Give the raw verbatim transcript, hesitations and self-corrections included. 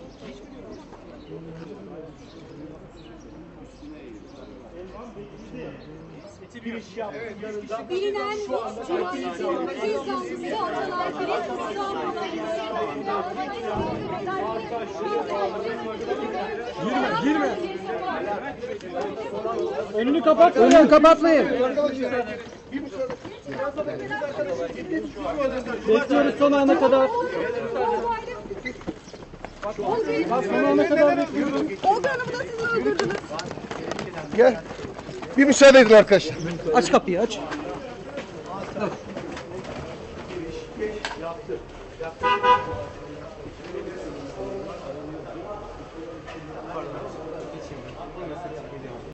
Bilinen Türkiye zanlısı Atalay Kilit İstanbul'a Girme, girme. Önünü kapat, önünü kapatmayın. Bekliyoruz son ana kadar. Bak son ana kadar bekliyoruz. Oldu Hanım'ı da siz öldürdünüz. Gel. Bir müsaade edin arkadaşlar. Aç kapıyı, aç. Yaptı. Yaptı.